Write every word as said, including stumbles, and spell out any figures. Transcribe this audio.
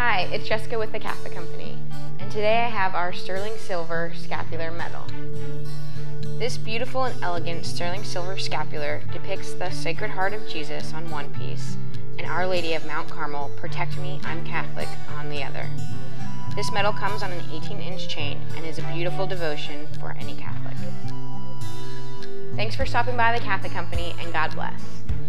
Hi, it's Jessica with the Catholic Company, and today I have our sterling silver scapular medal. This beautiful and elegant sterling silver scapular depicts the Sacred Heart of Jesus on one piece and Our Lady of Mount Carmel, Protect Me, I'm Catholic, on the other. This medal comes on an eighteen inch chain and is a beautiful devotion for any Catholic. Thanks for stopping by the Catholic Company, and God bless.